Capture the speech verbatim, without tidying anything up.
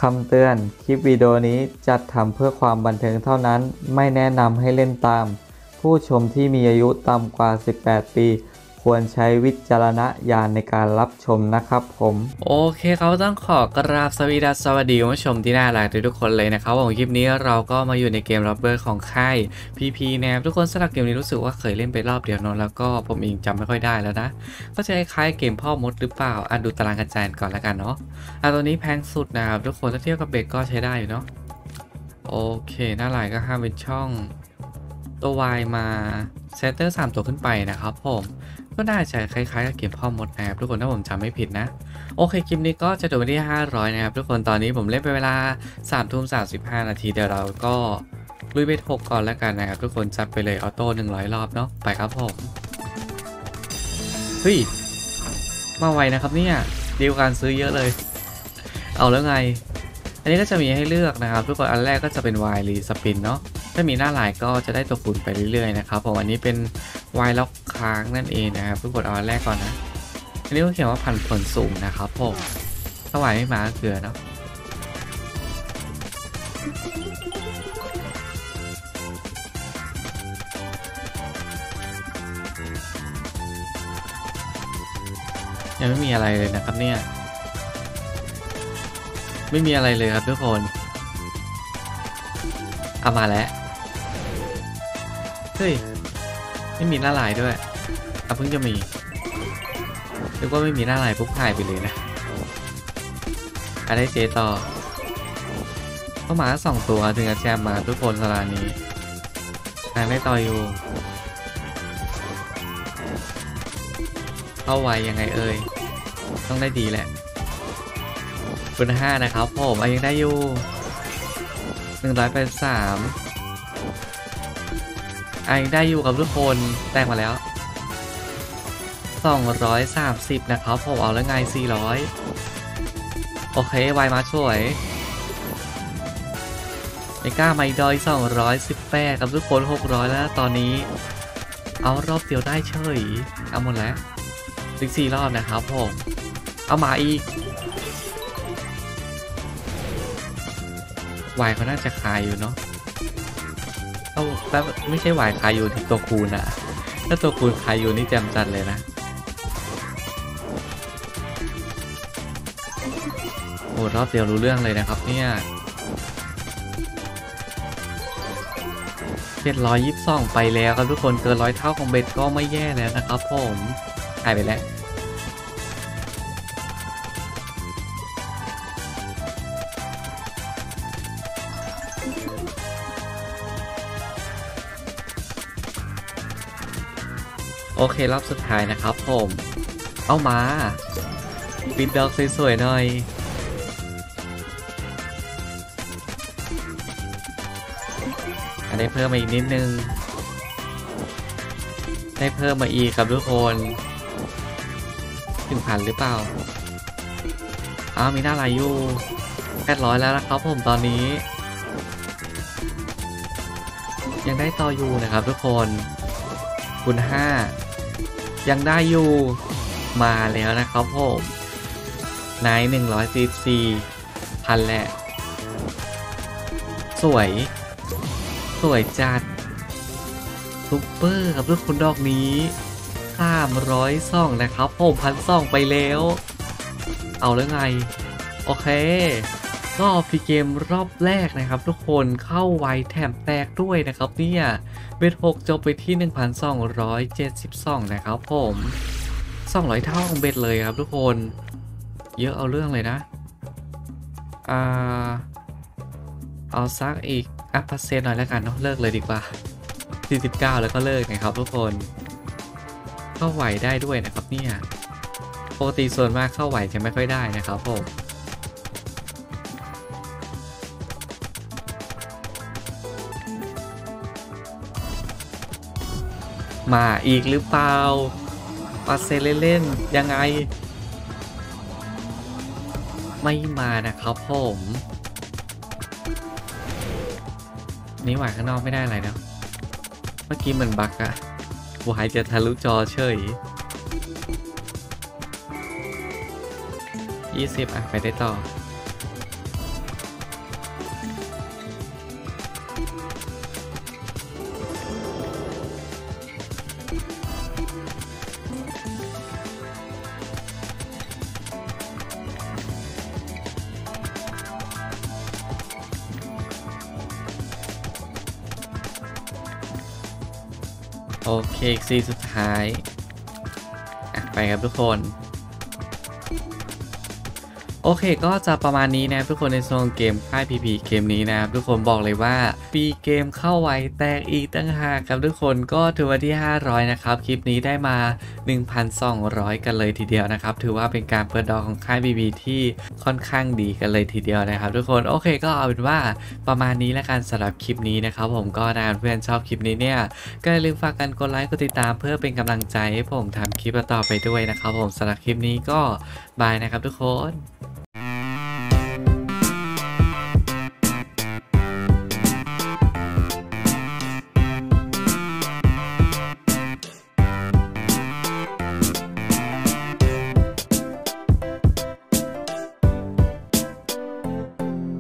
คำเตือนคลิปวิดีโอนี้จัดทำเพื่อความบันเทิงเท่านั้นไม่แนะนำให้เล่นตามผู้ชมที่มีอายุต่ำกว่าสิบแปดปีควรใช้วิจารณญาณในการรับชมนะครับผมโอเคเขาต้องขอกราบสวีดัสสวัสดีผู้ชมที่น่ารักทุกคนเลยนะครับผมคลิปนี้เราก็มาอยู่ในเกมร็อบเบอร์ของค่าย พี พี นะครับทุกคนสำหรับเกมนี้รู้สึกว่าเคยเล่นไปรอบเดียวเนอะแล้วก็ผมเองจำไม่ค่อยได้แล้วนะก็จะคล้ายๆเกมพ่อมดหรือเปล่าอ่ะดูตารางกระจายก่อนแล้วกันเนาะอ่ะตัวนี้แพงสุดนะครับทุกคนถ้าเทียบกับเบสก็ใช้ได้อยู่เนาะโอเคหน้าลายก็ห้ามเป็นช่องตัว Y มาเซตเตอร์สามตัวขึ้นไปนะครับผมก็น่าจะคล้ายๆกับเกมพ่อมดนะครับทุกคนถ้าผมจำไม่ผิดนะโอเคคลิปนี้ก็จะจบไปที่ห้าร้อยนะครับทุกคนตอนนี้ผมเล่นไปเวลาสามทุ่มสามสิบห้านาทีเดี๋ยวเราก็ลุยเบสหกก่อนแล้วกันนะครับทุกคนจัดไปเลยออโต้หนึ่งร้อยรอบเนาะไปครับผมเฮ้ยมาไวนะครับเนี่ยดีลการซื้อเยอะเลยเอาแล้วไงอันนี้ก็จะมีให้เลือกนะครับทุกคนอันแรกก็จะเป็นวายรีสปินเนาะถ้ามีหน้าหลายก็จะได้ตัวคูณไปเรื่อยๆนะครับผมอันนี้เป็นวายล็อกค้างนั่นเองนะครับทุกคนเอาอันแรกก่อนนะอันนี้ก็เขียนว่าพันผลสูงนะครับผมถ้าวายไม่มาเกลือเนาะยังไม่มีอะไรเลยนะครับเนี่ยไม่มีอะไรเลยครับทุกคนเอามาแล้วเฮ้ยไม่มีหน้าลายด้วยอ่ะเพิ่งจะมีหรือว่าไม่มีหน้าลายปุ๊บหายไปเลยนะอะไรเจต่อเข้ามาสองตัวถึงจะแจมมาทุกคนสลานี้นายไม่ต่ออยู่เข้าไวยังไงเอ่ยต้องได้ดีแหละคุณห้านะครับผมยังได้อยู่หนึ่งร้อยแปดสิบสามยังได้อยู่กับทุกคนแตกมาแล้วสองร้อยสามสิบนะครับผมเอาแล้วไงสี่ร้อยโอเควายมาช่วยไม่กล้าไม่ดอยสองร้อยสิบแปดกับทุกคนหกร้อยแล้วตอนนี้เอารอบเดียวได้เฉยเอาหมดแล้วสิบสี่รอบนะครับผมเอามาอีกวายเขาน่าจะคายอยู่เนาะเอาแล้วไม่ใช่วายคายอยู่ที่ตัวคูณอะถ้าตัวคูณคายอยู่นี่แจ่มจัดเลยนะโอ้รอบเดียวรู้เรื่องเลยนะครับเนี่ยเจ็ดร้อยยี่สิบสองไปแล้วครับทุกคนเกินร้อยเท่าของเบสก็ไม่แย่แล้วนะครับผมหายไปแล้วโอเครอบสุดท้ายนะครับผมเอามาปิดดอกสวยๆหน่อยอันนี้เพิ่มมาอีกนิดนึงได้เพิ่มมาอีกครับทุกคนถึงพันหรือเปล่าอ้าวมีหน้าลายอยู่แปดร้อยแล้วนะครับผมตอนนี้ยังได้ต่ออยู่นะครับทุกคนคูณห้ายังได้อยู่มาแล้วนะครับผมในหนึ่งร้อยสี่สิบสี่พันแหละสวยสวยจัดซุปเปอร์ครับทุกคนดอกนี้สามร้อยซ่องนะครับผมพันซ่องไปแล้วเอาแล้วไงโอเคก็พีเกมรอบแรกนะครับทุกคนเข้าไวแถมแตกด้วยนะครับเนี่ยเบสหกจบไปที่ หนึ่งพันสองร้อยเจ็ดสิบสอง นะครับผมสองร้อยเท่าของเบสเลยครับทุกคนเยอะเอาเรื่องเลยนะอ่าเอาซักอีกอัพเซนหน่อยแล้วกันเนาะเลิกเลยดีกว่าสี่สิบเก้าแล้วก็เลิกนะครับทุกคนเข้าไหวได้ด้วยนะครับเนี่ยปกติส่วนมากเข้าไหวจะไม่ค่อยได้นะครับผมมาอีกหรือเปล่าปาเซเล่นๆยังไงไม่มานะครับผมนี่หวายข้างนอกไม่ได้อะไรนะเมื่อกี้มันบั๊กอะวายจะทะลุจอเฉยยี่สิบอ่ะไปได้ต่อโอเคซีสุดท้ายอ่ะไปครับทุกคนโอเคก็จะประมาณนี้นะทุกคนในโซนเกมค่าย พี พี เกมนี้นะครับทุกคนบอกเลยว่าปีเกมเข้าไวแตกอีกตั้งหากครับทุกคนก็ถือว่าที่ห้าร้อยนะครับคลิปนี้ได้มา หนึ่งพันสองร้อย กันเลยทีเดียวนะครับถือว่าเป็นการเปิดดอกของค่าย พี พี ที่ค่อนข้างดีกันเลยทีเดียวนะครับทุกคนโอเคก็เอาเป็นว่าประมาณนี้แล้วกันสำหรับคลิปนี้นะครับผมก็ถ้าเพื่อนชอบคลิปนี้เนี่ยก็อย่าลืมฝากกันกดไลค์กดติดตามเพื่อเป็นกำลังใจให้ผมทำคลิปต่อไปด้วยนะครับผมสำหรับคลิปนี้ก็บายนะครับทุกคน